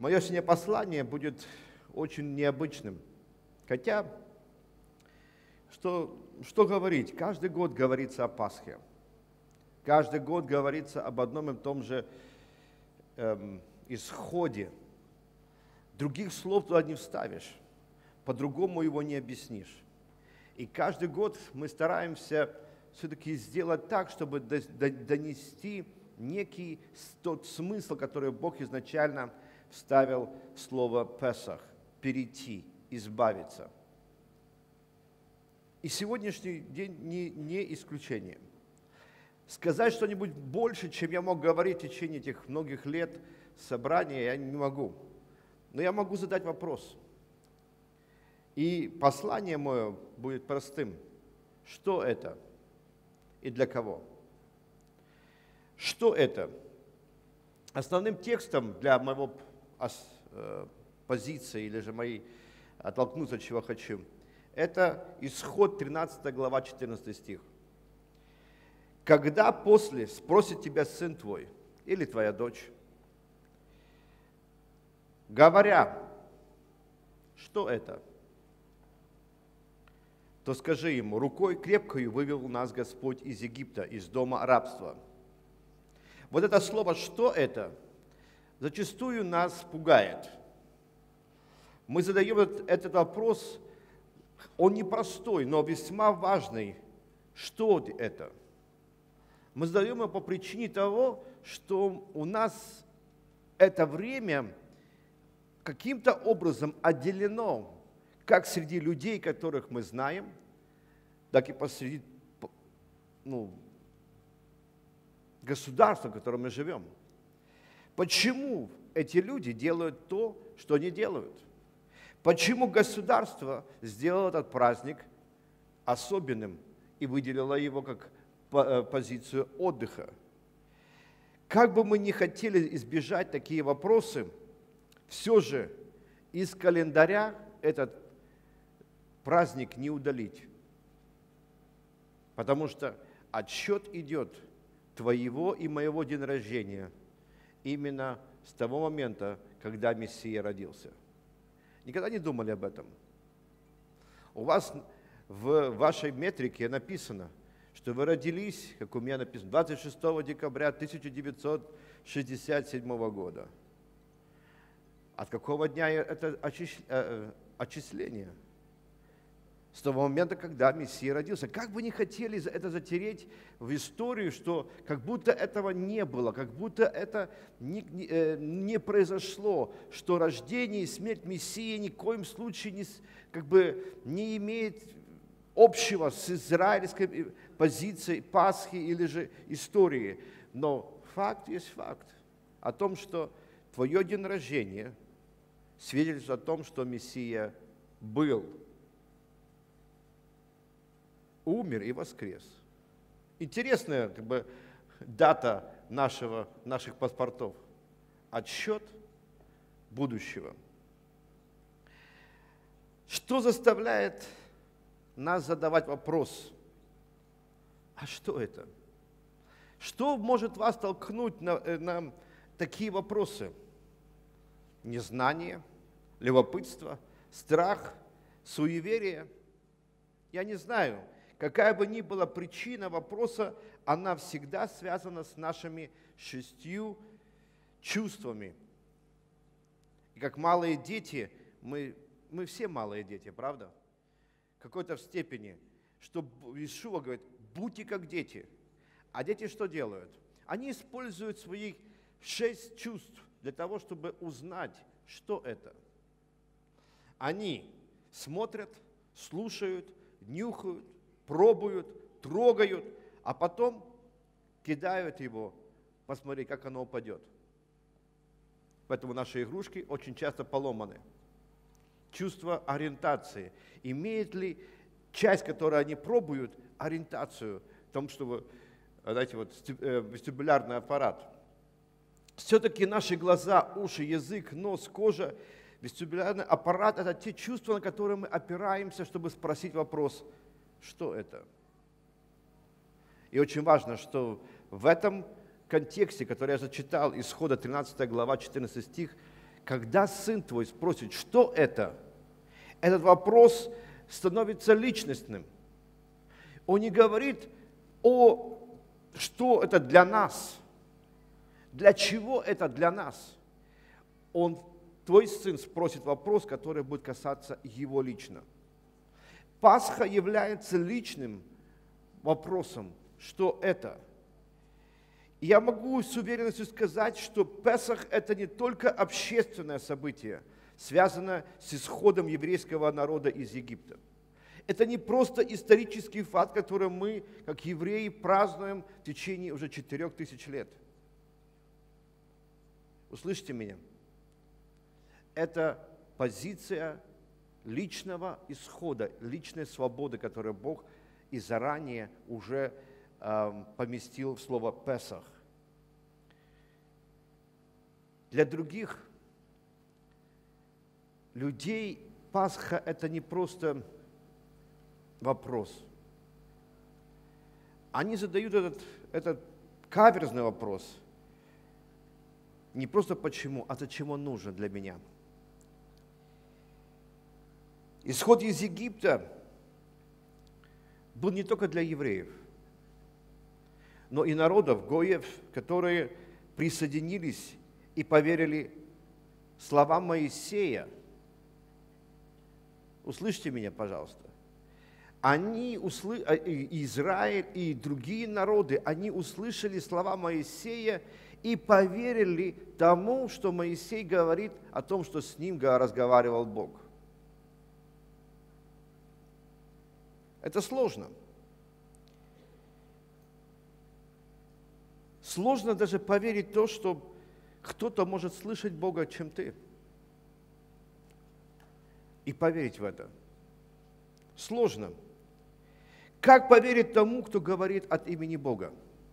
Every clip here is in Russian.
Мое сегодня послание будет очень необычным. Хотя, что говорить? Каждый год говорится о Пасхе. Каждый год говорится об одном и том же исходе. Других слов туда не вставишь, по-другому его не объяснишь. И каждый год мы стараемся все-таки сделать так, чтобы донести некий тот смысл, который Бог изначально вставил в слово «Песах» – перейти, избавиться. И сегодняшний день не исключение. Сказать что-нибудь больше, чем я мог говорить в течение этих многих лет собрания, я не могу. Но я могу задать вопрос. И послание мое будет простым. Что это и для кого? Что это? Основным текстом для моего позиции, или же моей оттолкнуться от чего хочу, это Исход 13 глава 14 стих. «Когда после спросит тебя сын твой или твоя дочь, говоря, что это, то скажи ему, рукой крепкою вывел нас Господь из Египта, из дома рабства». Вот это слово «что это» зачастую нас пугает. Мы задаем этот вопрос, он непростой, но весьма важный. Что это? Мы задаем его по причине того, что у нас это время каким-то образом отделено, как среди людей, которых мы знаем, так и посреди государства, в котором мы живем. Почему эти люди делают то, что они делают? Почему государство сделало этот праздник особенным и выделило его как позицию отдыха? Как бы мы ни хотели избежать такие вопросы, все же из календаря этот праздник не удалить. Потому что отсчет идет твоего и моего дня рождения именно с того момента, когда Мессия родился. Никогда не думали об этом? У вас в вашей метрике написано, что вы родились, как у меня написано, 26 декабря 1967 года. От какого дня это отчисление? С того момента, когда Мессия родился. Как бы ни хотели это затереть в историю, что как будто этого не было, как будто это не произошло, что рождение и смерть Мессии ни в коем случае не имеет общего с израильской позицией Пасхи или же истории. Но факт есть факт о том, что твое день рождения свидетельствует о том, что Мессия был, умер и воскрес. Интересная дата наших паспортов. Отсчет будущего. Что заставляет нас задавать вопрос? А что это? Что может вас толкнуть на такие вопросы? Незнание, любопытство, страх, суеверие? Я не знаю. Какая бы ни была причина вопроса, она всегда связана с нашими 6 чувствами. И как малые дети, мы все малые дети, правда? В какой-то степени, что Иешуа говорит, будьте как дети. А дети что делают? Они используют свои 6 чувств для того, чтобы узнать, что это. Они смотрят, слушают, нюхают, пробуют, трогают, а потом кидают его, посмотреть, как оно упадет. Поэтому наши игрушки очень часто поломаны. Чувство ориентации. Имеет ли часть, которую они пробуют, ориентацию в том, чтобы, знаете, вестибулярный аппарат? Все-таки наши глаза, уши, язык, нос, кожа, вестибулярный аппарат – это те чувства, на которые мы опираемся, чтобы спросить вопрос, что это? И очень важно, что в этом контексте, который я зачитал, Исхода 13 глава, 14 стих, когда сын твой спросит, что это, этот вопрос становится личностным. Он не говорит что это для нас, для чего это для нас. Твой сын спросит вопрос, который будет касаться его лично. Пасха является личным вопросом, что это. И я могу с уверенностью сказать, что Песах – это не только общественное событие, связанное с исходом еврейского народа из Египта. Это не просто исторический факт, который мы, как евреи, празднуем в течение уже 4000 лет. Услышьте меня. Это позиция личного исхода, личной свободы, которую Бог и заранее уже поместил в слово «Песах». Для других людей Пасха – это не просто вопрос. Они задают этот каверзный вопрос. Не просто почему, а зачем он нужен для меня. Исход из Египта был не только для евреев, но и народов, гоев, которые присоединились и поверили словам Моисея. Услышьте меня, пожалуйста. Израиль и другие народы, они услышали слова Моисея и поверили тому, что Моисей говорит о том, что с ним разговаривал Бог. Это сложно. Сложно даже поверить в то, что кто-то может слышать Бога, чем ты. И поверить в это. Сложно. Как поверить тому, кто говорит от имени Бога,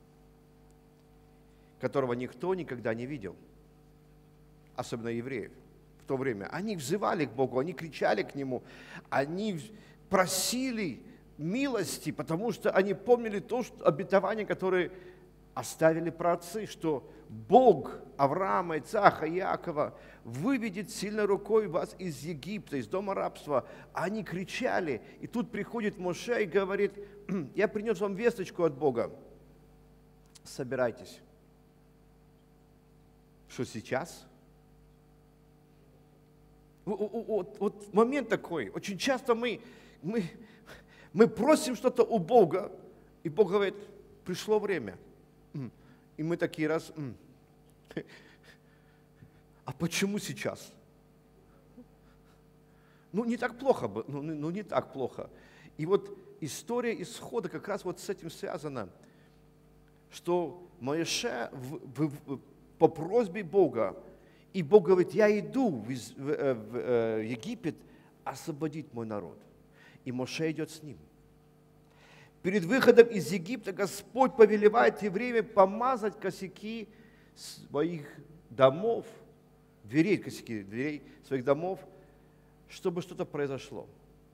которого никто никогда не видел, особенно евреев в то время? Они взывали к Богу, они кричали к Нему, они просили милости, потому что они помнили то обетование, которое оставили праотцы, что Бог Авраама, Ицхака, Иакова выведет сильной рукой вас из Египта, из дома рабства. Они кричали, и тут приходит Моше и говорит: я принес вам весточку от Бога, собирайтесь. Что сейчас? Вот момент такой, очень часто мы просим что-то у Бога, и Бог говорит: пришло время. И мы такие раз, а почему сейчас? Не так плохо бы, не так плохо. И вот история исхода как раз вот с этим связана, что Моше по просьбе Бога, и Бог говорит: я иду в Египет освободить мой народ. И Моше идет с ним. Перед выходом из Египта Господь повелевает евреям помазать косяки своих домов, косяки дверей своих домов, чтобы что-то произошло.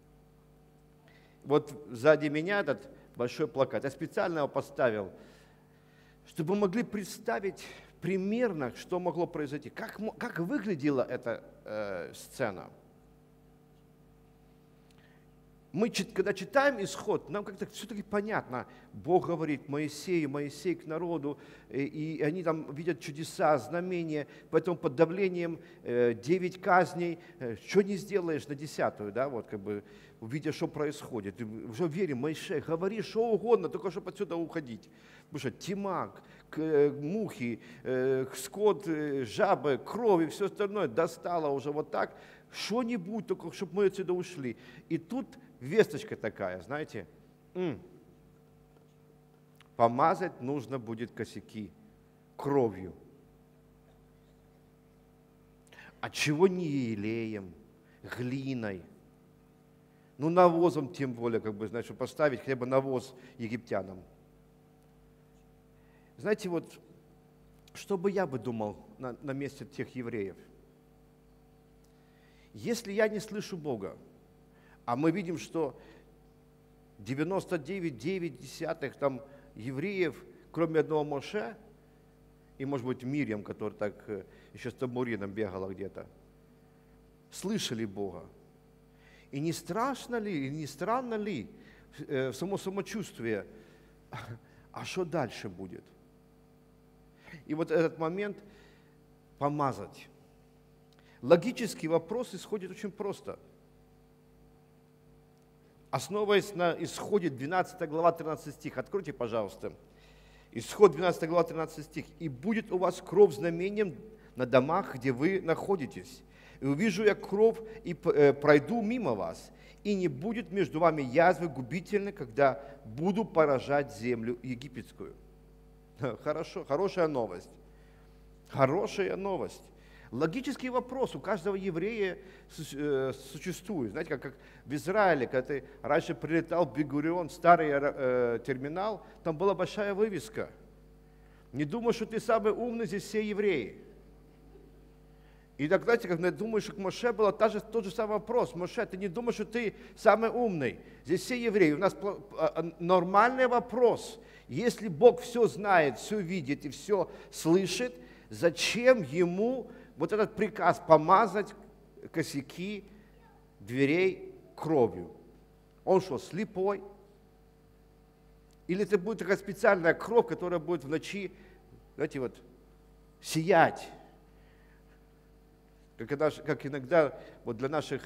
Вот сзади меня этот большой плакат. Я специально его поставил, чтобы мы могли представить примерно, что могло произойти. Как выглядела эта сцена. Мы, когда читаем Исход, нам как-то все-таки понятно. Бог говорит Моисей к народу, и они там видят чудеса, знамения, поэтому под давлением 9 казней, что не сделаешь на 10-ю, да, вот как бы, увидя, что происходит. И уже верим: Моисей, говори что угодно, только чтобы отсюда уходить. Потому что тьма, мухи, скот, жабы, кровь и все остальное достало уже вот так. Что-нибудь, только чтобы мы отсюда ушли. И тут весточка такая, знаете, помазать нужно будет косяки кровью. А чего не елеем, глиной? Навозом тем более, чтобы поставить хотя бы навоз египтянам. Знаете, вот, что бы я думал на месте тех евреев? Если я не слышу Бога, а мы видим, что 99,9 там евреев, кроме одного Моше, и, может быть, Мирьям, которая так еще с тамбурином бегала где-то, слышали Бога. И не страшно ли, и не странно ли само самочувствие, а что дальше будет? И вот этот момент помазать. Логический вопрос исходит очень просто. Основываясь на исходе 12 глава 13 стих. Откройте, пожалуйста. Исход 12 глава 13 стих. «И будет у вас кровь знамением на домах, где вы находитесь. И увижу я кровь, и пройду мимо вас. И не будет между вами язвы губительной, когда буду поражать землю египетскую». Хорошо, хорошая новость. Хорошая новость. Логический вопрос у каждого еврея существует. Знаете, как в Израиле, когда ты раньше прилетал в Бен-Гурион, старый терминал, там была большая вывеска. Не думай, что ты самый умный, здесь все евреи. И так, знаете, когда думаешь, что к Моше был тот же самый вопрос. Моше, ты не думаешь, что ты самый умный. Здесь все евреи. У нас нормальный вопрос. Если Бог все знает, все видит и все слышит, зачем ему вот этот приказ помазать косяки дверей кровью? Он что, слепой? Или это будет такая специальная кровь, которая будет в ночи, знаете, вот, сиять? Как иногда вот для нашей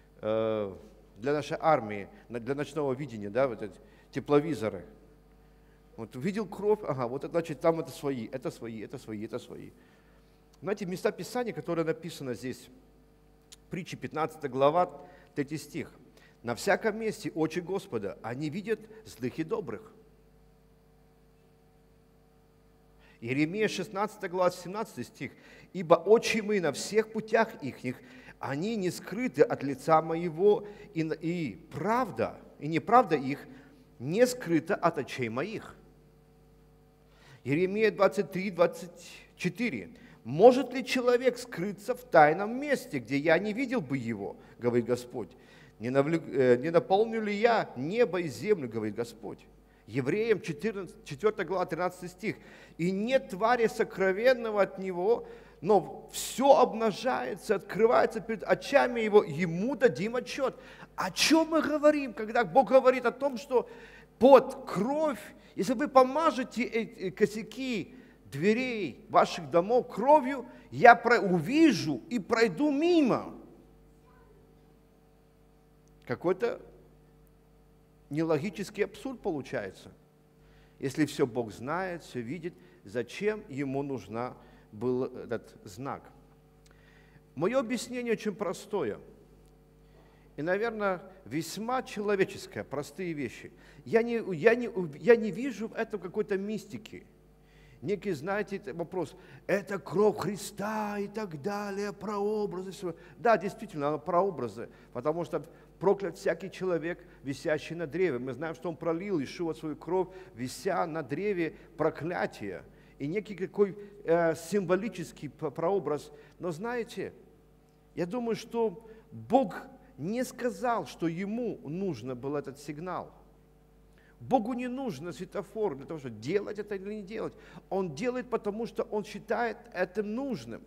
армии, для ночного видения, да, вот эти тепловизоры. Вот увидел кровь, ага, вот это значит, там это свои, это свои, это свои, это свои. Знаете, места Писания, которые написаны здесь, притчи 15 глава, 3 стих. «На всяком месте очи Господа, они видят злых и добрых». Иеремия 16 глава, 17 стих. «Ибо очи мои на всех путях ихних, они не скрыты от лица моего, и правда, и неправда их не скрыта от очей моих». Иеремия 23, 24. «Может ли человек скрыться в тайном месте, где я не видел бы его, говорит Господь? Не наполню ли я небо и землю, говорит Господь?» Евреям 4 глава, 13 стих. «И нет твари сокровенного от него, но все обнажается, открывается перед очами его, ему дадим отчет». О чем мы говорим, когда Бог говорит о том, что под кровь, если вы помажете эти косяки дверей ваших домов кровью, я увижу и пройду мимо. Какой-то нелогический абсурд получается. Если все Бог знает, все видит, зачем ему нужна был этот знак? Мое объяснение очень простое. И, наверное, весьма человеческое, простые вещи. Я не вижу в этом какой-то мистики. Некий, знаете, вопрос, это кровь Христа и так далее, прообразы. Все. Да, действительно, она прообразы, потому что проклят всякий человек, висящий на древе. Мы знаем, что он пролил Иешуа свою кровь, вися на древе проклятия. И некий какой символический прообраз. Но знаете, я думаю, что Бог не сказал, что ему нужно был этот сигнал. Богу не нужно светофор для того, чтобы делать это или не делать. Он делает, потому что он считает это нужным.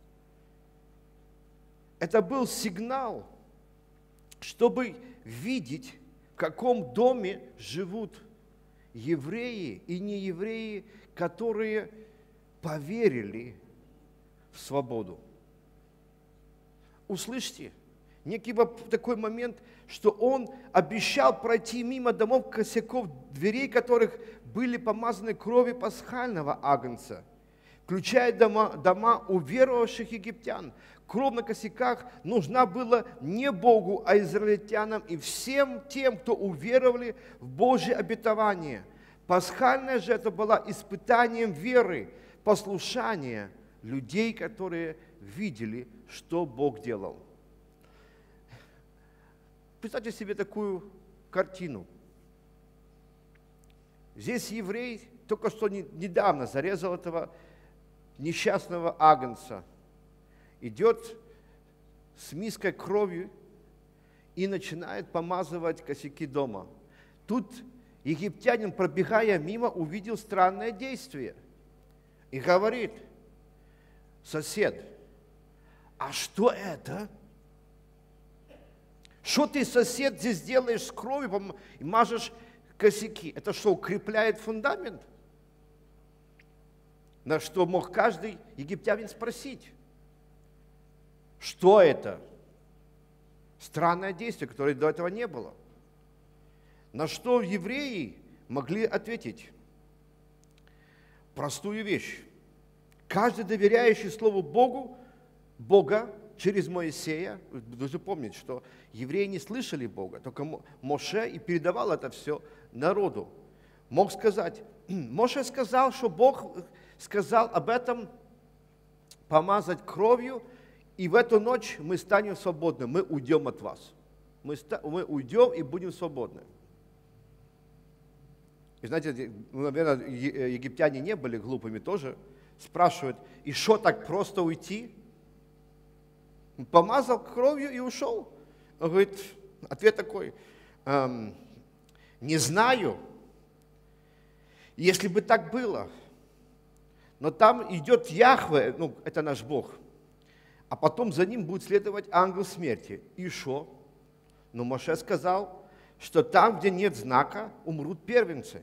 Это был сигнал, чтобы видеть, в каком доме живут евреи и неевреи, которые поверили в свободу. Услышьте, некий такой момент, что он обещал пройти мимо домов косяков, дверей которых были помазаны кровью пасхального агнца, включая дома уверовавших египтян. Кровь на косяках нужна была не Богу, а израильтянам и всем тем, кто уверовали в Божье обетование. Пасхальная же это была испытанием веры, послушания людей, которые видели, что Бог делал. Представьте себе такую картину. Здесь еврей только что недавно зарезал этого несчастного агнца. Идет с миской кровью и начинает помазывать косяки дома. Тут египтянин, пробегая мимо, увидел странное действие. И говорит сосед: а что это? Что ты, сосед, здесь делаешь с кровью и мажешь косяки? Это что, укрепляет фундамент? На что мог каждый египтянин спросить. Что это? Странное действие, которое до этого не было. На что евреи могли ответить простую вещь. Каждый, доверяющий Слову Бога через Моисея, вы должны помнить, что евреи не слышали Бога, только Моше и передавал это все народу. Мог сказать, Моше сказал, что Бог сказал об этом помазать кровью, и в эту ночь мы станем свободны, мы уйдем от вас. Мы уйдем и будем свободны. И знаете, наверное, египтяне не были глупыми тоже. Спрашивают, и что, так просто уйти? Помазал кровью и ушел. Он говорит, ответ такой, не знаю, если бы так было. Но там идет Яхве, это наш Бог, а потом за ним будет следовать ангел смерти. И что? Но Моше сказал, что там, где нет знака, умрут первенцы.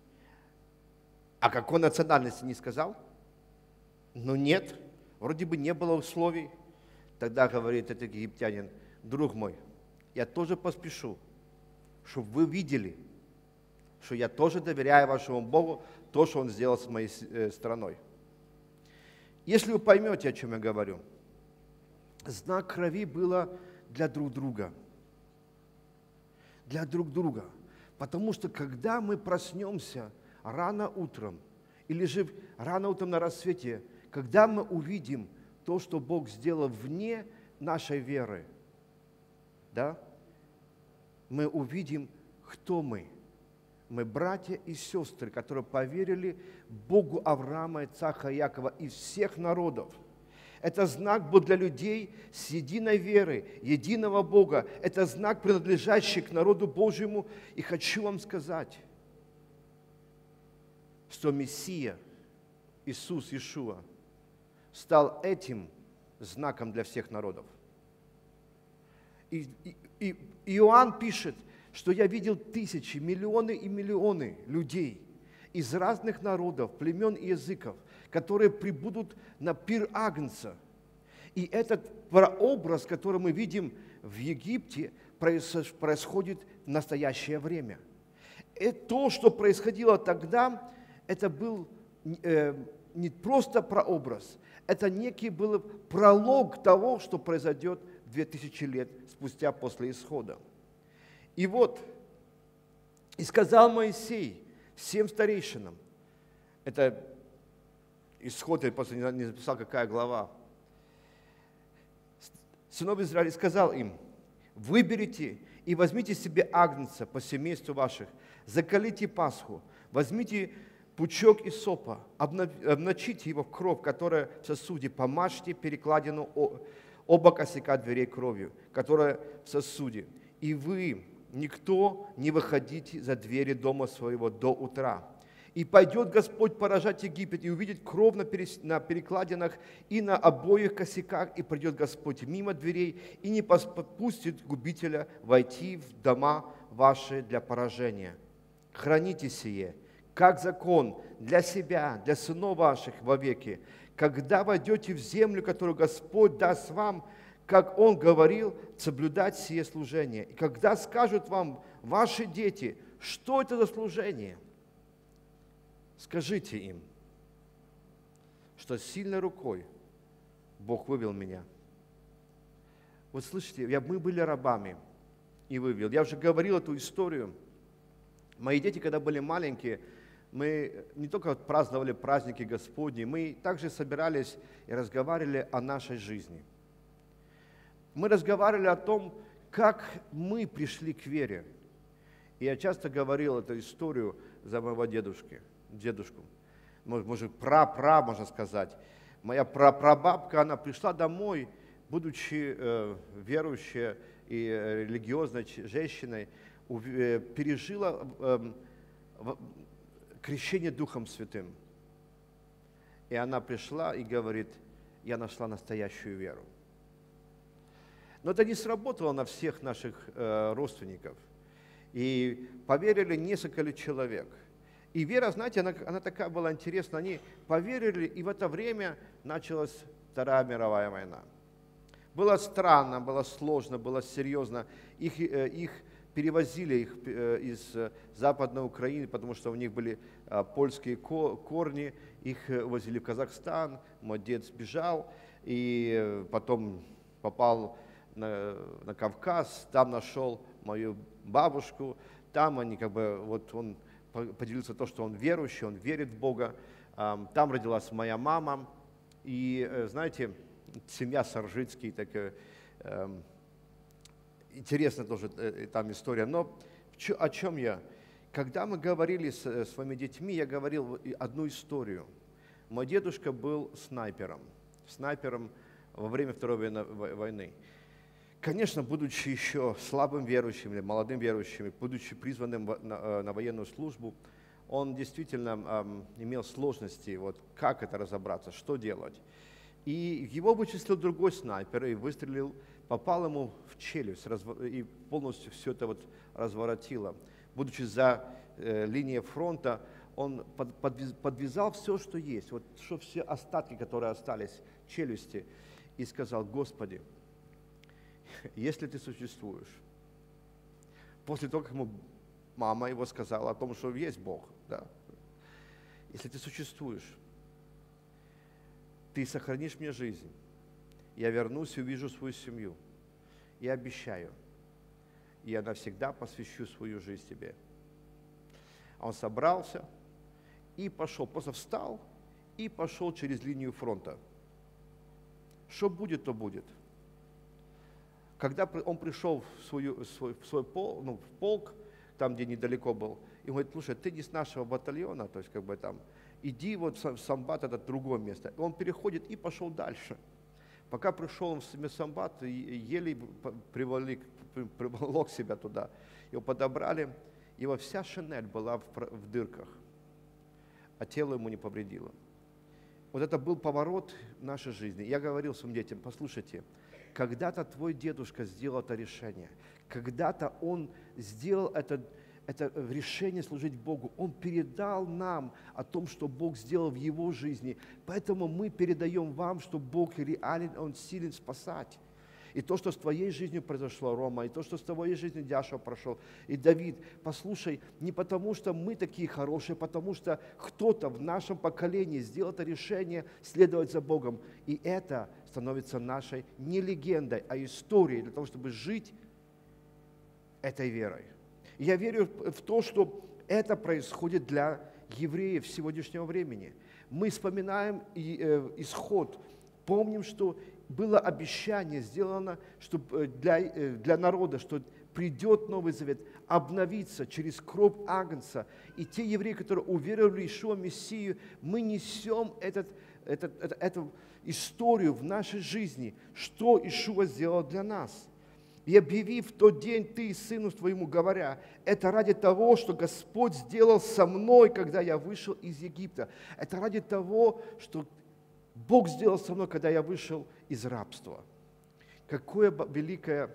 А какой национальности не сказал? Но нет, вроде бы не было условий. Тогда говорит этот египтянин, друг мой, я тоже поспешу, чтобы вы видели, что я тоже доверяю вашему Богу то, что Он сделал с моей страной. Если вы поймете, о чем я говорю, знак крови было для друг друга. Для друг друга. Потому что когда мы проснемся рано утром, или же рано утром на рассвете, когда мы увидим то, что Бог сделал вне нашей веры, да, мы увидим, кто мы. Мы братья и сестры, которые поверили Богу Авраама, Ицхака и Якова из всех народов. Это знак был для людей с единой верой, единого Бога. Это знак, принадлежащий к народу Божьему. И хочу вам сказать, что Мессия, Иисус Иешуа, стал этим знаком для всех народов. И Иоанн пишет, что я видел тысячи, миллионы и миллионы людей из разных народов, племен и языков, которые прибудут на пир Агнца. И этот прообраз, который мы видим в Египте, происходит в настоящее время. И то, что происходило тогда, это был не просто прообраз, это некий был пролог того, что произойдет 2000 лет спустя после исхода. И вот, и сказал Моисей всем старейшинам, это исход, я просто не записал, какая глава, сынов Израиля, сказал им, выберите и возьмите себе агнца по семейству ваших, закалите Пасху, возьмите пучок исопа, обмочите его в кровь, которая в сосуде, помажьте перекладину оба косяка дверей кровью, которая в сосуде, и вы, никто, не выходите за двери дома своего до утра. И пойдет Господь поражать Египет, и увидит кровь на перекладинах и на обоих косяках, и придет Господь мимо дверей, и не подпустит губителя войти в дома ваши для поражения. Храните сие, как закон для себя, для сынов ваших вовеки, когда войдете в землю, которую Господь даст вам, как Он говорил, соблюдать сие служение. И когда скажут вам ваши дети, что это за служение, скажите им, что сильной рукой Бог вывел меня. Вот слышите, мы были рабами и вывел. Я уже говорил эту историю. Мои дети, когда были маленькие, мы не только праздновали праздники Господни, мы также собирались и разговаривали о нашей жизни. Мы разговаривали о том, как мы пришли к вере. И я часто говорил эту историю за моего дедушку. Может, можно сказать. Моя прабабка, она пришла домой, будучи верующей и религиозной женщиной, пережила крещение Духом Святым. И она пришла и говорит, я нашла настоящую веру. Но это не сработало на всех наших родственников. И поверили несколько человек. И вера, знаете, она такая была интересная. Они поверили, и в это время началась Вторая мировая война. Было странно, было сложно, было серьезно. Их перевозили из Западной Украины, потому что у них были польские корни. Их возили в Казахстан. Мой дед сбежал и потом попал на Кавказ. Там нашел мою бабушку. Там они он поделился то, что он верующий, он верит в Бога. Там родилась моя мама. И знаете, семья Саржицкий, такая интересная тоже там история. Но о чем я? Когда мы говорили с своими детьми, я говорил одну историю. Мой дедушка был снайпером во время Второй войны. Конечно, будучи еще слабым верующим или молодым верующим, будучи призванным на военную службу, он действительно имел сложности, как это разобраться, что делать. И его вычислил другой снайпер и выстрелил, попал ему в челюсть и полностью все это разворотило. Будучи за линией фронта, он подвязал все, что есть, что все остатки, которые остались, челюсти, и сказал: Господи, если ты существуешь, после того, как ему мама его сказала о том, что есть Бог, да, если ты существуешь, ты сохранишь мне жизнь, я вернусь и увижу свою семью, я обещаю, я навсегда посвящу свою жизнь тебе. Он собрался и пошел, просто встал и пошел через линию фронта. Что будет, то будет. Когда он пришел в свой полк, там, где недалеко был, и говорит: слушай, ты не с нашего батальона, то есть там, иди в Самбат, это другое место. И он переходит и пошел дальше. Пока пришел он в Самбат, еле приволок себя туда. Его подобрали, его вся шинель была в дырках, а тело ему не повредило. Вот это был поворот в нашей жизни. Я говорил своим детям: послушайте, когда-то твой дедушка сделал это решение, когда-то он сделал это решение служить Богу. Он передал нам о том, что Бог сделал в его жизни. Поэтому мы передаем вам, что Бог реален, Он силен спасать. И то, что с твоей жизнью произошло, Рома, и то, что с твоей жизнью Дяша прошел, и Давид, послушай, не потому что мы такие хорошие, потому что кто-то в нашем поколении сделал это решение следовать за Богом. И это становится нашей не легендой, а историей для того, чтобы жить этой верой. И я верю в то, что это происходит для евреев сегодняшнего времени. Мы вспоминаем исход, помним, что было обещание сделано для народа, что придет Новый Завет, обновится через кровь Агнца. И те евреи, которые уверовали в Иешуа Мессию, мы несем эту историю в нашей жизни, что Иешуа сделал для нас. И объявив в тот день ты и сыну твоему, говоря: это ради того, что Господь сделал со мной, когда я вышел из Египта. Это ради того, что Бог сделал со мной, когда я вышел из рабства. Какая великая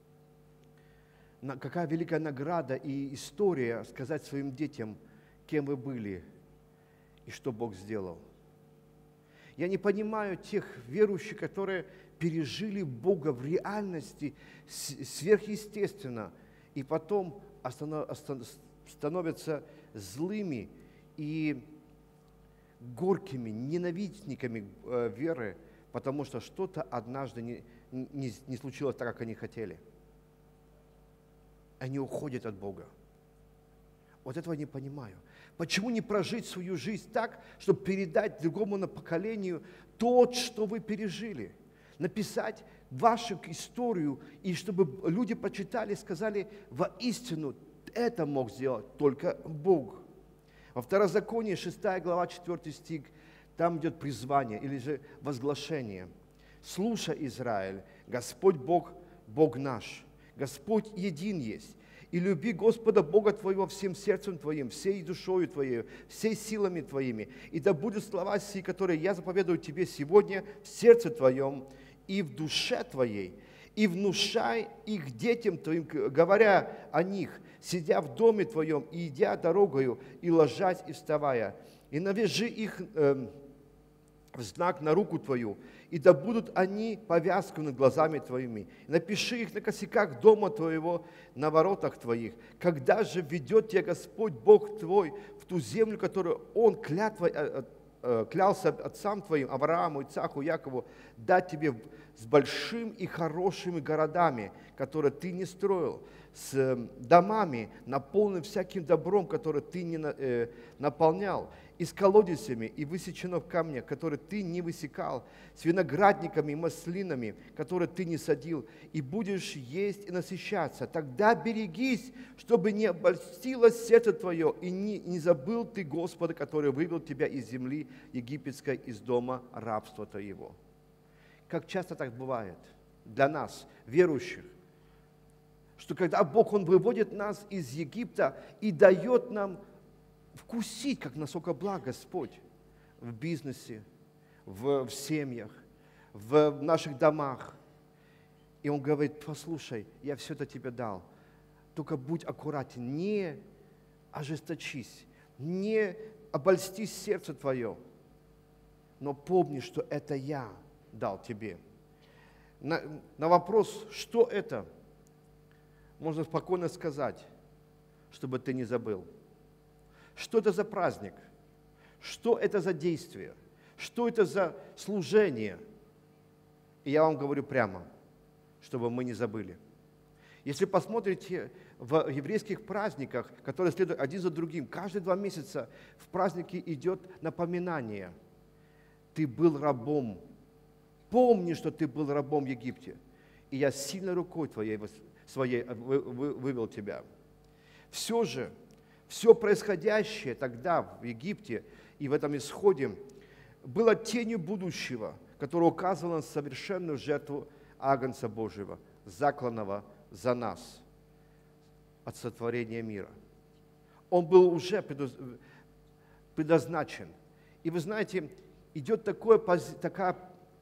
награда и история сказать своим детям, кем вы были и что Бог сделал. Я не понимаю тех верующих, которые пережили Бога в реальности сверхъестественно, и потом становятся злыми и горькими ненавистниками веры, потому что что-то однажды не случилось так, как они хотели. Они уходят от Бога. Вот этого не понимаю. Почему не прожить свою жизнь так, чтобы передать другому поколению то, что вы пережили? Написать вашу историю, и чтобы люди почитали, сказали: воистину это мог сделать только Бог. Во Второзаконии, 6 глава, 4 стих, там идет призвание или же возглашение. «Слушай, Израиль, Господь Бог, Бог наш, Господь един есть, И люби Господа Бога твоего всем сердцем твоим, всей душою твоей, всей силами твоими. И да будут слова сии, которые я заповедую тебе сегодня в сердце твоем и в душе твоей. И внушай их детям твоим, говоря о них, сидя в доме твоем, и идя дорогою, и ложась, и вставая. И навяжи их в знак на руку твою, и да будут они повязкой над глазами твоими. И напиши их на косяках дома твоего, на воротах твоих. Когда же ведет тебя Господь Бог твой в ту землю, которую Он клялся отцам твоим, Аврааму, Ицхаку, Якову, дать тебе с большим и хорошими городами, которые ты не строил, с домами, наполненными всяким добром, которое ты не наполнял, и с колодезями, и высечено в камне, которые ты не высекал, с виноградниками и маслинами, которые ты не садил, и будешь есть и насыщаться. Тогда берегись, чтобы не обольстилось сердце твое, и не забыл ты Господа, который вывел тебя из земли египетской, из дома рабства твоего. Как часто так бывает для нас, верующих, что когда Бог, Он выводит нас из Египта и дает нам вкусить, как насколько благ Господь в бизнесе, в семьях, в наших домах. И Он говорит: послушай, я все это тебе дал, только будь аккуратен, не ожесточись, не обольстись сердце твое, но помни, что это я дал тебе. На вопрос, что это, можно спокойно сказать, чтобы ты не забыл. Что это за праздник? Что это за действие? Что это за служение? И я вам говорю прямо, чтобы мы не забыли. Если посмотрите в еврейских праздниках, которые следуют один за другим, каждые 2 месяца в празднике идет напоминание. Ты был рабом. Помни, что ты был рабом в Египте. И я сильной рукой своей вывел тебя. Все же, все происходящее тогда в Египте и в этом исходе было тенью будущего, которое указывало на совершенную жертву Агнца Божьего, закланного за нас от сотворения мира. Он был уже предназначен. И вы знаете, идет такая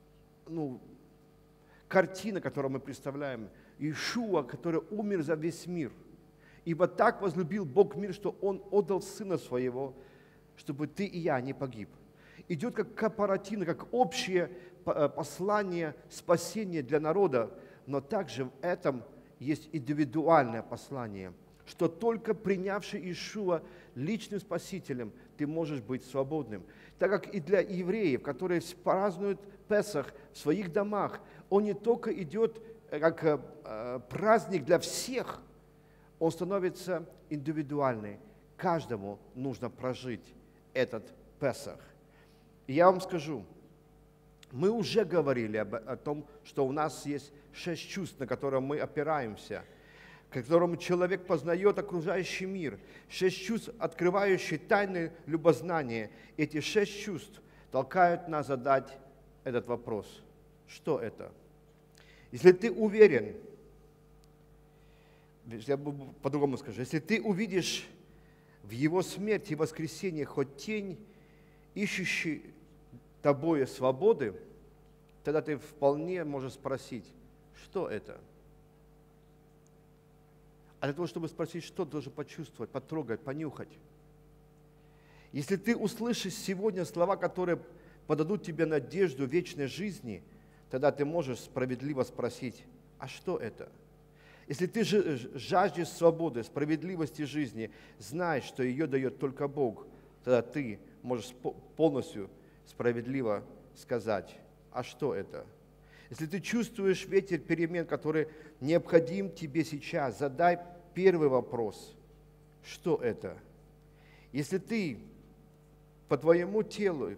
картина, которую мы представляем. Иешуа, который умер за весь мир. Ибо так возлюбил Бог мир, что Он отдал Сына Своего, чтобы ты и я не погиб. Идет как корпоративно, как общее послание спасения для народа, но также в этом есть индивидуальное послание, что только принявший Иешуа личным спасителем, ты можешь быть свободным. Так как и для евреев, которые празднуют Песах в своих домах, он не только идет как праздник для всех, он становится индивидуальный. Каждому нужно прожить этот Песах. И я вам скажу, мы уже говорили о том, что у нас есть 6 чувств, на которые мы опираемся, которым человек познает окружающий мир. 6 чувств, открывающие тайны любознания. Эти 6 чувств толкают нас задать этот вопрос. Что это? Если ты уверен, я по-другому скажу, если ты увидишь в Его смерти и воскресении хоть тень, ищущей тобою свободы, тогда ты вполне можешь спросить, что это? А для того, чтобы спросить, что, ты должен почувствовать, потрогать, понюхать. Если ты услышишь сегодня слова, которые подадут тебе надежду вечной жизни, тогда ты можешь справедливо спросить, а что это? Если ты жаждешь свободы, справедливости жизни, знай, что ее дает только Бог, тогда ты можешь полностью справедливо сказать, а что это? Если ты чувствуешь ветер перемен, который необходим тебе сейчас, задай первый вопрос. Что это? Если ты по твоему телу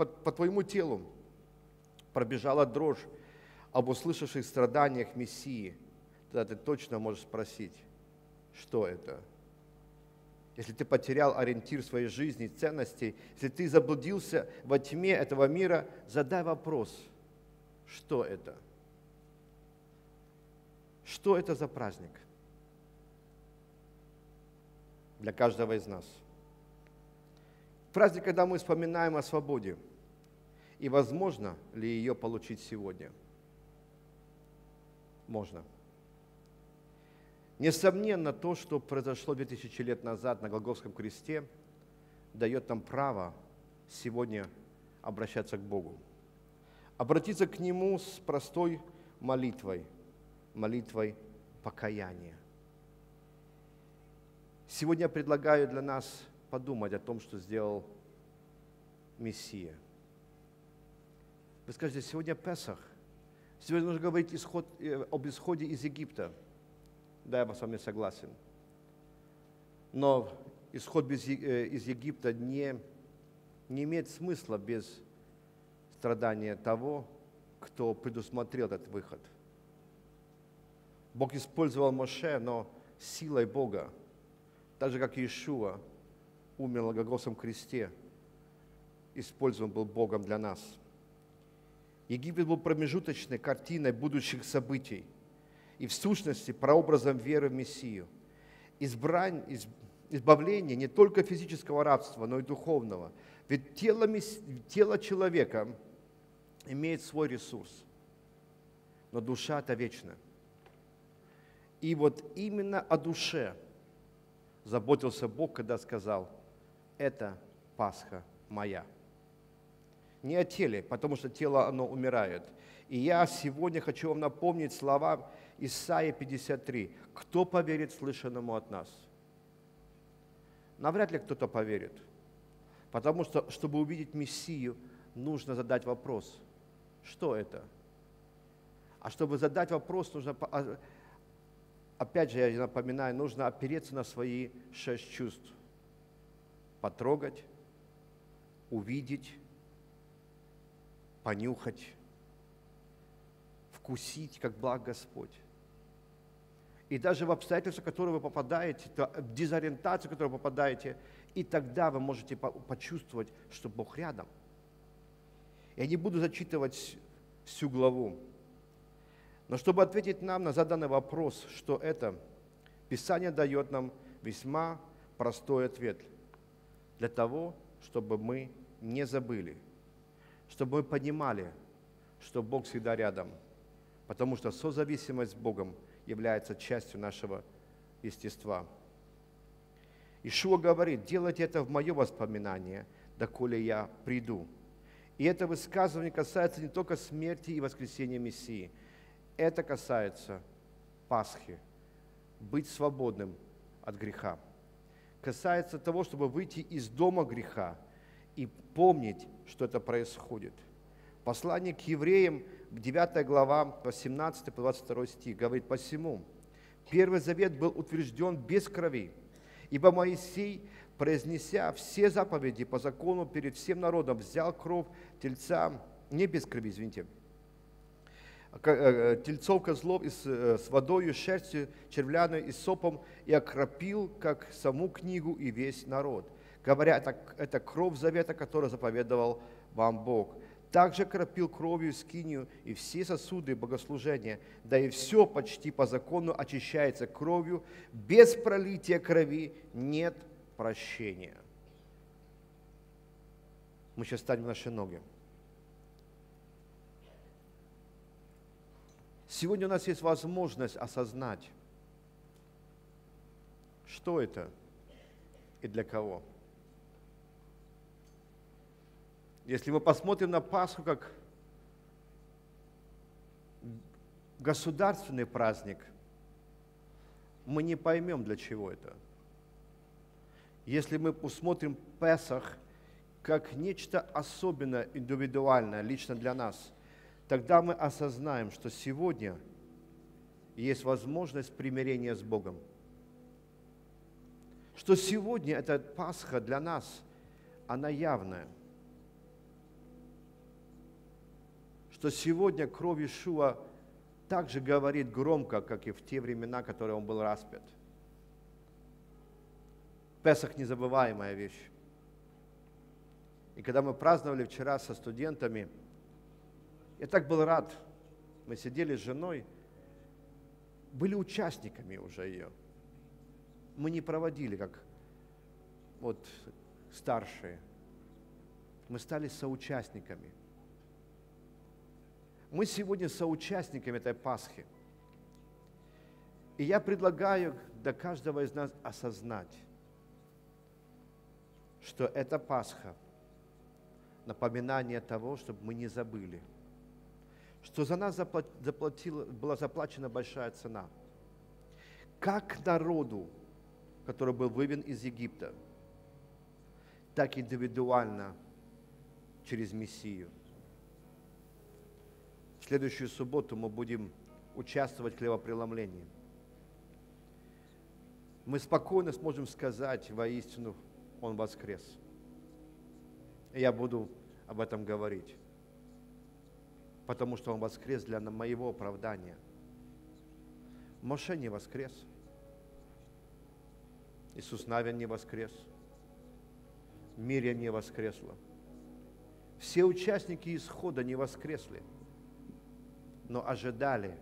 пробежала дрожь об услышавших страданиях Мессии, тогда ты точно можешь спросить, что это? Если ты потерял ориентир своей жизни, ценностей, если ты заблудился во тьме этого мира, задай вопрос, что это? Что это за праздник? для каждого из нас. Праздник, когда мы вспоминаем о свободе, и возможно ли ее получить сегодня? Можно. Несомненно, то, что произошло 2000 лет назад на Голгофском кресте, дает нам право сегодня обращаться к Богу. Обратиться к Нему с простой молитвой, молитвой покаяния. Сегодня я предлагаю для нас подумать о том, что сделал Мессия. Вы скажете, сегодня Песах. Сегодня нужно говорить об исходе из Египта. Да, я с вами согласен. Но исход из Египта не имеет смысла без страдания того, кто предусмотрел этот выход. Бог использовал Моше, но силой Бога, так же, как Иешуа умер на Голгофском кресте, использован был Богом для нас. Египет был промежуточной картиной будущих событий и в сущности прообразом веры в Мессию. Избавление не только физического рабства, но и духовного. Ведь тело человека имеет свой ресурс, но душа-то вечна. И вот именно о душе заботился Бог, когда сказал: «Это Пасха моя». Не о теле, потому что тело, оно умирает. И я сегодня хочу вам напомнить слова Исаии 53. «Кто поверит слышанному от нас?» Навряд ли кто-то поверит. Потому что, чтобы увидеть Мессию, нужно задать вопрос: что это? А чтобы задать вопрос, нужно, опять же, я напоминаю, нужно опереться на свои 6 чувств. Потрогать, увидеть, понюхать, вкусить, как благ Господь. И даже в обстоятельства, в которые вы попадаете, в дезориентацию, в которую вы попадаете, и тогда вы можете почувствовать, что Бог рядом. Я не буду зачитывать всю главу, но чтобы ответить нам на заданный вопрос, что это, Писание дает нам весьма простой ответ. Для того, чтобы мы не забыли, чтобы мы понимали, что Бог всегда рядом, потому что созависимость с Богом является частью нашего естества. Иешуа говорит: «Делайте это в мое воспоминание, доколе я приду». И это высказывание касается не только смерти и воскресения Мессии, это касается Пасхи, быть свободным от греха. Касается того, чтобы выйти из дома греха и помнить, что это происходит. Послание к евреям, 9 глава, 18-22 стих, говорит: «Посему Первый Завет был утвержден без крови, ибо Моисей, произнеся все заповеди по закону перед всем народом, взял кровь тельца, не без крови, извините, тельцов, козлов с водою, шерстью червляной и сопом, и окропил, как саму книгу и весь народ, говоря: это кровь завета, которую заповедовал вам Бог. Также окропил кровью скинию и все сосуды богослужения, да и все почти по закону очищается кровью, без пролития крови нет прощения». Мы сейчас станем на наши ноги. Сегодня у нас есть возможность осознать, что это и для кого. Если мы посмотрим на Пасху как государственный праздник, мы не поймем, для чего это. Если мы усмотрим Песах как нечто особенное, индивидуальное, лично для нас, тогда мы осознаем, что сегодня есть возможность примирения с Богом. Что сегодня эта Пасха для нас, она явная. Что сегодня кровь Иешуа также говорит громко, как и в те времена, в которые он был распят. Песах – незабываемая вещь. И когда мы праздновали вчера со студентами, я так был рад. Мы сидели с женой, были участниками уже ее. Мы не проводили, как вот старшие, мы стали соучастниками. Мы сегодня соучастниками этой Пасхи. И я предлагаю для каждого из нас осознать, что эта Пасха – напоминание того, чтобы мы не забыли, что за нас была заплачена большая цена. Как народу, который был выведен из Египта, так индивидуально через Мессию. В следующую субботу мы будем участвовать в хлебопреломлении. Мы спокойно сможем сказать: воистину, Он воскрес. И я буду об этом говорить, потому что Он воскрес для моего оправдания. Моше не воскрес. Иисус Навин не воскрес. Мирьям не воскресла. Все участники исхода не воскресли, но ожидали,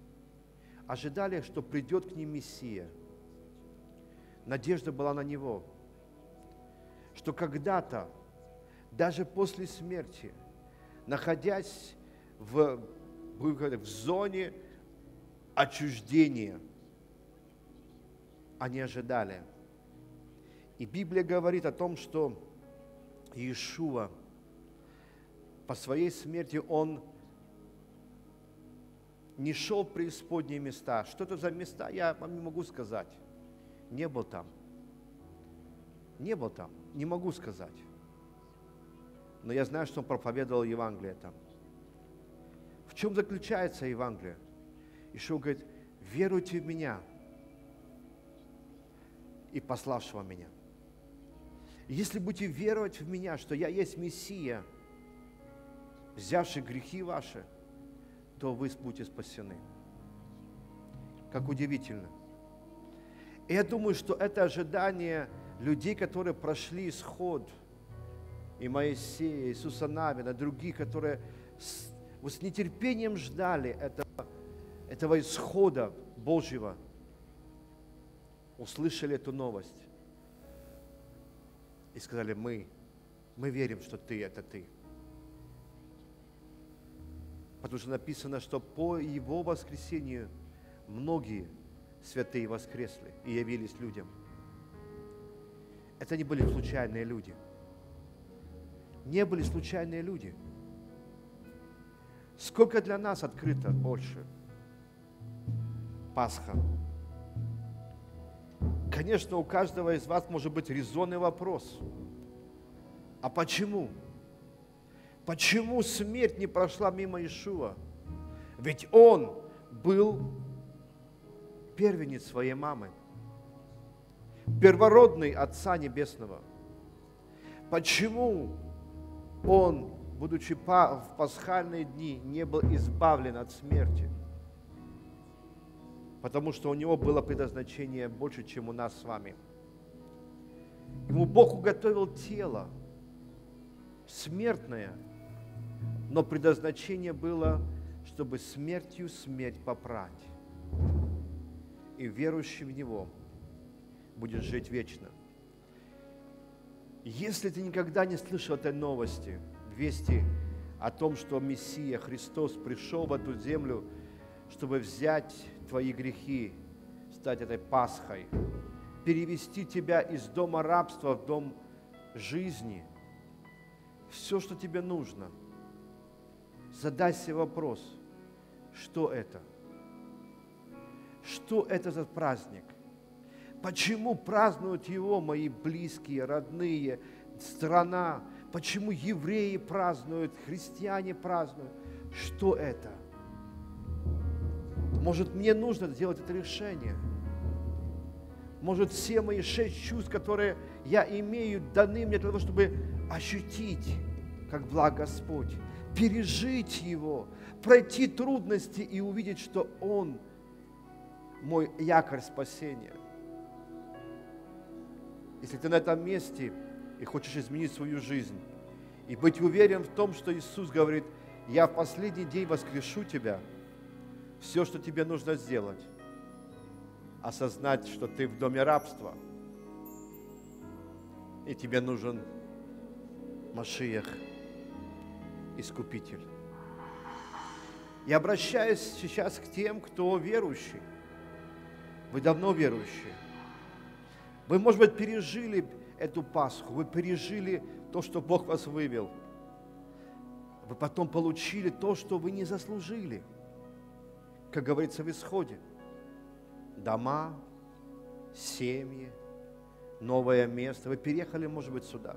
что придет к ним Мессия. Надежда была на Него, что когда-то, даже после смерти, находясь в зоне отчуждения, они ожидали. И Библия говорит о том, что Иешуа по своей смерти, Он не шел в преисподние места. Что это за места, я вам не могу сказать. Не был там. Не был там. Не могу сказать. Но я знаю, что Он проповедовал Евангелие там. В чем заключается Евангелие? Иешуа говорит: веруйте в Меня и пославшего Меня. Если будете веровать в Меня, что Я есть Мессия, взявший грехи ваши, то вы будете спасены. Как удивительно. И я думаю, что это ожидание людей, которые прошли исход, и Моисея, Иисуса Навина, других, которые с нетерпением ждали этого исхода Божьего, услышали эту новость и сказали: мы верим, что Ты – это Ты. Потому что написано, что по Его воскресению многие святые воскресли и явились людям. Это не были случайные люди. Не были случайные люди. Сколько для нас открыто больше? Пасха. Конечно, у каждого из вас может быть резонный вопрос. А почему? Почему смерть не прошла мимо Иешуа? Ведь Он был первенец своей мамы, первородный Отца Небесного. Почему Он, будучи в пасхальные дни, не был избавлен от смерти? Потому что у Него было предназначение больше, чем у нас с вами. Ему Бог уготовил тело смертное, но предназначение было, чтобы смертью смерть попрать. И верующий в Него будет жить вечно. Если ты никогда не слышал этой новости, вести о том, что Мессия Христос пришел в эту землю, чтобы взять твои грехи, стать этой Пасхой, перевести тебя из дома рабства в дом жизни, все, что тебе нужно, задай себе вопрос: что это? Что это за праздник? Почему празднуют его мои близкие, родные, страна? Почему евреи празднуют, христиане празднуют? Что это? Может, мне нужно сделать это решение? Может, все мои 6 чувств, которые я имею, даны мне для того, чтобы ощутить, как благ Господь, пережить Его, пройти трудности и увидеть, что Он мой якорь спасения. Если ты на этом месте и хочешь изменить свою жизнь, и быть уверен в том, что Иисус говорит: я в последний день воскрешу тебя, все, что тебе нужно сделать, осознать, что ты в доме рабства, И тебе нужен Машиах, Искупитель. Я обращаюсь сейчас к тем, кто верующий. Вы давно верующие. Вы, может быть, пережили эту Пасху, вы пережили то, что Бог вас вывел. Вы потом получили то, что вы не заслужили. Как говорится в Исходе. Дома, семьи, новое место. Вы переехали, может быть, сюда.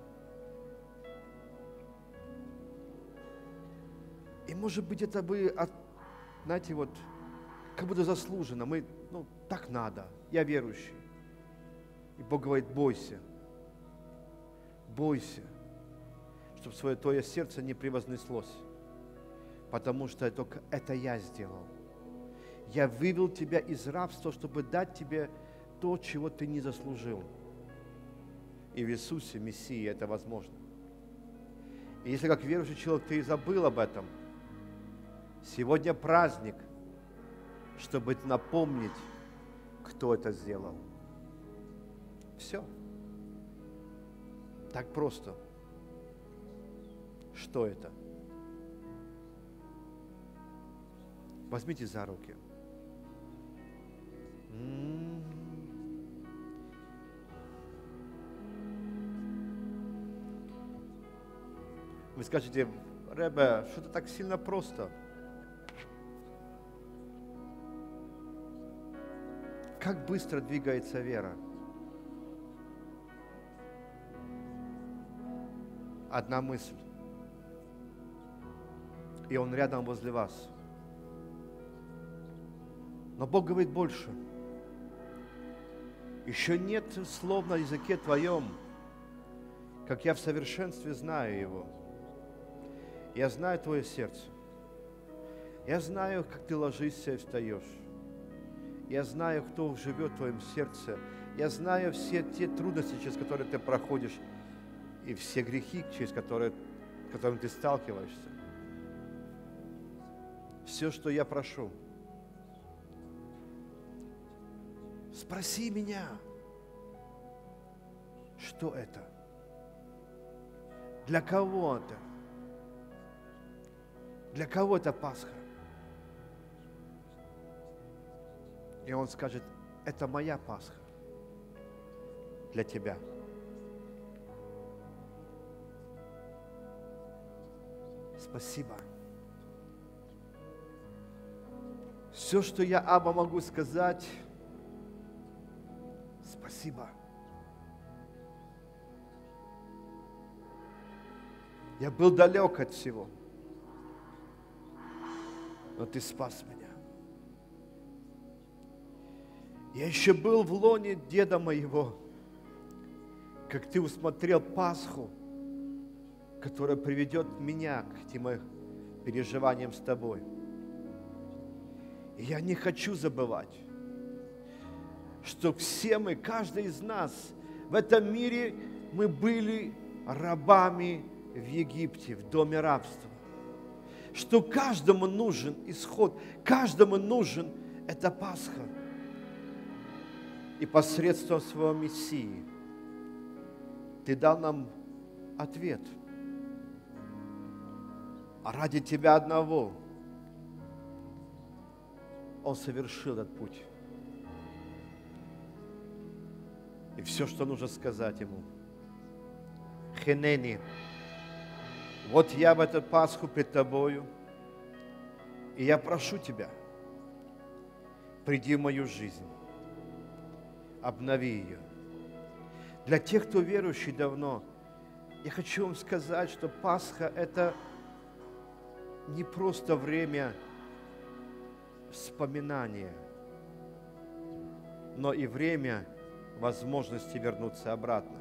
И, может быть, это вы, знаете, вот, как будто заслуженно. Мы, так надо. Я верующий. И Бог говорит, бойся. Бойся, чтобы свое твое сердце не превознеслось. Потому что только это я сделал. Я вывел тебя из рабства, чтобы дать тебе то, чего ты не заслужил. И в Иисусе, Мессии, это возможно. И если как верующий человек ты забыл об этом, сегодня праздник, чтобы напомнить, кто это сделал. Все. Так просто. Что это? Возьмите за руки. Вы скажете, Ребе, что-то так сильно просто. Как быстро двигается вера? Одна мысль. И Он рядом возле вас. Но Бог говорит больше. Еще нет слов на языке твоем, как я в совершенстве знаю его. Я знаю твое сердце. Я знаю, как ты ложишься и встаешь. Я знаю, кто живет в твоем сердце. Я знаю все те трудности, через которые ты проходишь, и все грехи, с которыми ты сталкиваешься. Все, что я прошу, спроси меня, что это? Для кого это? Для кого это Пасха? И Он скажет, это моя Пасха для тебя. Спасибо. Все, что я, Абба, могу сказать, спасибо. Я был далек от всего, но Ты спас меня. Я еще был в лоне деда моего, как Ты усмотрел Пасху, которая приведет меня к этим переживаниям с Тобой. И я не хочу забывать, что все мы, каждый из нас в этом мире, мы были рабами в Египте, в доме рабства. Что каждому нужен исход, каждому нужен эта Пасха. И посредством своего Мессии Ты дал нам ответ. А ради Тебя одного Он совершил этот путь. И все, что нужно сказать Ему. Хенени, вот я в эту Пасху пред Тобою, и я прошу Тебя, приди в мою жизнь, обнови ее. Для тех, кто верующий давно, я хочу вам сказать, что Пасха – это не просто время вспоминания, но и время возможности вернуться обратно.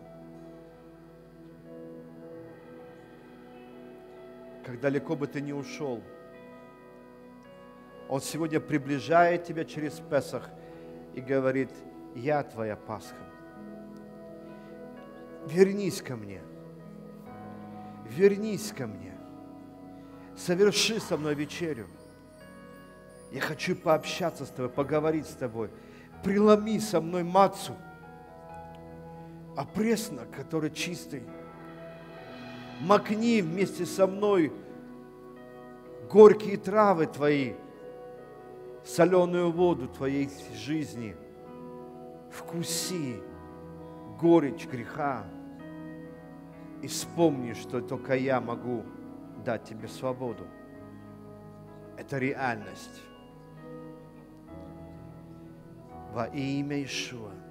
Как далеко бы ты ни ушел, Он сегодня приближает тебя через Песах и говорит, я твоя Пасха. Вернись ко мне. Вернись ко мне. Соверши со мной вечерю. Я хочу пообщаться с тобой, поговорить с тобой. Преломи со мной мацу. опреснок, который чистый. Макни вместе со мной горькие травы Твои, соленую воду Твоей жизни. Вкуси горечь греха и вспомни, что только я могу дать Тебе свободу. Это реальность. Во имя Иешуа.